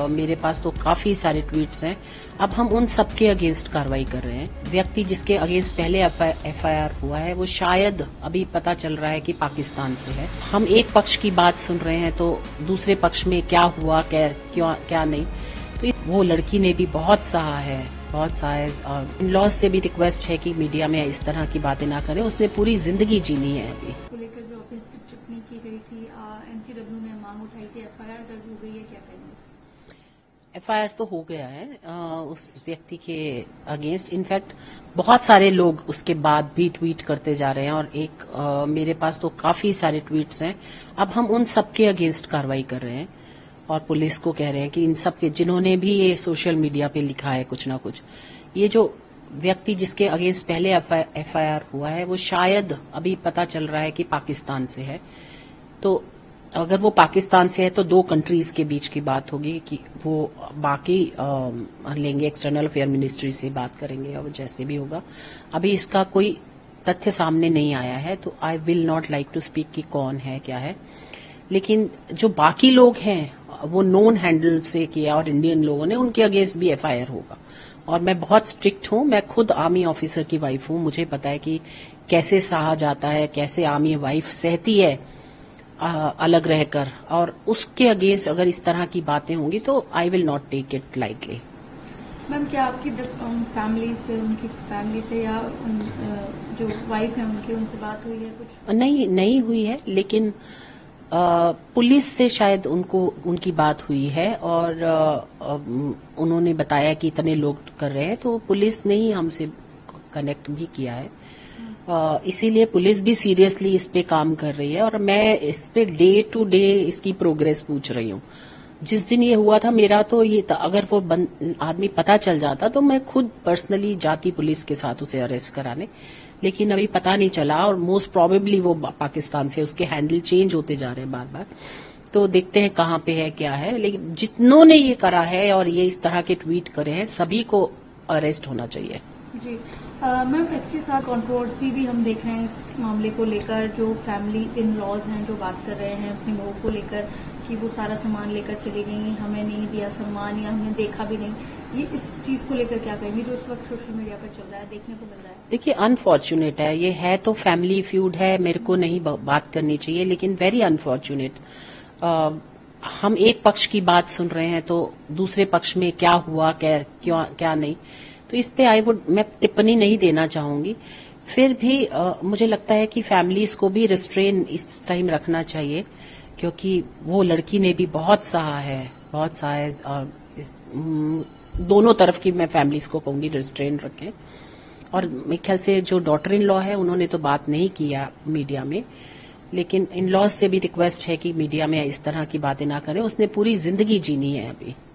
मेरे पास तो काफी सारे ट्वीट्स हैं। अब हम उन सबके अगेंस्ट कार्रवाई कर रहे हैं। व्यक्ति जिसके अगेंस्ट पहले एफआईआर हुआ है वो शायद अभी पता चल रहा है कि पाकिस्तान से है। हम एक पक्ष की बात सुन रहे हैं तो दूसरे पक्ष में क्या हुआ क्या नहीं, तो वो लड़की ने भी बहुत सहा है। और इन लॉज से भी रिक्वेस्ट है कि मीडिया में इस तरह की बातें ना करें। उसने पूरी जिंदगी जीनी है। अभी लेकर जो ऑफिस की टिप्पणी की गई थी, एनसीडब्ल्यू ने मांग उठाई थी, एफआईआर दर्ज हो गई है, क्या कहेंगे? एफआईआर तो हो गया है उस व्यक्ति के अगेंस्ट। इनफैक्ट बहुत सारे लोग उसके बाद भी ट्वीट करते जा रहे हैं और मेरे पास तो काफी सारे ट्वीट्स हैं। अब हम उन सबके अगेंस्ट कार्रवाई कर रहे हैं और पुलिस को कह रहे हैं कि इन सब के जिन्होंने भी ये सोशल मीडिया पे लिखा है कुछ ना कुछ, ये जो व्यक्ति जिसके अगेंस्ट पहले एफआईआर हुआ है वो शायद अभी पता चल रहा है कि पाकिस्तान से है। तो अगर वो पाकिस्तान से है तो दो कंट्रीज के बीच की बात होगी कि वो बाकी लेंगे, एक्सटर्नल अफेयर मिनिस्ट्री से बात करेंगे और जैसे भी होगा। अभी इसका कोई तथ्य सामने नहीं आया है तो I will not like to speak कि कौन है क्या है। लेकिन जो बाकी लोग हैं वो नोन हैंडल से किया और इंडियन लोगों ने, उनके अगेंस्ट भी एफआईआर होगा। और मैं बहुत स्ट्रिक्ट हूं। मैं खुद आर्मी ऑफिसर की वाइफ हूं। मुझे पता है कि कैसे सहा जाता है, कैसे आर्मी वाइफ सहती है अलग रहकर, और उसके अगेंस्ट अगर इस तरह की बातें होंगी तो I will not take it lightly. Ma'am, क्या आपकी फैमिली से, उनकी फैमिली से या जो वाइफ है उनकी, उनसे बात हुई है कुछ? नहीं हुई है, लेकिन पुलिस से शायद उनकी बात हुई है और उन्होंने बताया कि इतने लोग कर रहे हैं, तो पुलिस ने ही हमसे कनेक्ट भी किया है। इसीलिए पुलिस भी सीरियसली इस पे काम कर रही है और मैं इस पे डे टू डे इसकी प्रोग्रेस पूछ रही हूँ। जिस दिन ये हुआ था मेरा तो ये था, अगर वो आदमी पता चल जाता तो मैं खुद पर्सनली जाती पुलिस के साथ उसे अरेस्ट कराने, लेकिन अभी पता नहीं चला और मोस्ट प्रोबेबली वो पाकिस्तान से, उसके हैंडल चेंज होते जा रहे हैं बार बार। तो देखते हैं कहाँ पे है क्या है। लेकिन जितनों ने ये करा है और ये इस तरह के ट्वीट करे हैं सभी को अरेस्ट होना चाहिए। जी मैम, इसके साथ कंट्रोवर्सी भी हम देख रहे हैं इस मामले को लेकर। जो फैमिली इन लॉज हैं जो बात कर रहे हैं अपनी बहू को लेकर कि वो सारा सामान लेकर चली गई, हमें नहीं दिया सम्मान या हमने देखा भी नहीं, ये इस चीज को लेकर क्या कहेंगे जो इस वक्त सोशल मीडिया पर चल रहा है, देखने को मिल रहा है? देखिए, अनफॉर्चुनेट है। ये है तो फैमिली फ्यूड है, मेरे को नहीं बात करनी चाहिए, लेकिन वेरी अनफॉर्चुनेट। हम एक पक्ष की बात सुन रहे हैं तो दूसरे पक्ष में क्या हुआ क्या नहीं, तो इस पे मैं टिप्पणी नहीं देना चाहूंगी। फिर भी मुझे लगता है कि फैमिलीज को भी रिस्ट्रेन इस टाइम रखना चाहिए, क्योंकि वो लड़की ने भी बहुत सहा है और दोनों तरफ की मैं फैमिलीज को कहूंगी रिस्ट्रेन रखें। और मेरे ख्याल से जो डॉटर इन लॉ है उन्होंने तो बात नहीं किया मीडिया में, लेकिन इन लॉज से भी रिक्वेस्ट है कि मीडिया में इस तरह की बातें ना करें। उसने पूरी जिंदगी जीनी है अभी।